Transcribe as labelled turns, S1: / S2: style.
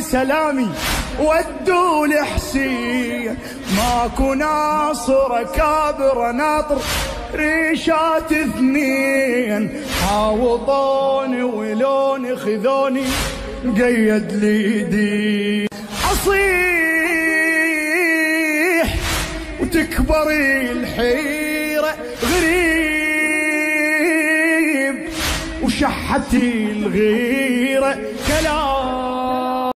S1: سلامي ودوا لحسين، ماكو ناصر كابر ناطر ريشات اثنين، حاوطوني ولون خذوني قيد ليدي، اصيح وتكبر الحيرة غريب وشحتي الغيرة كلام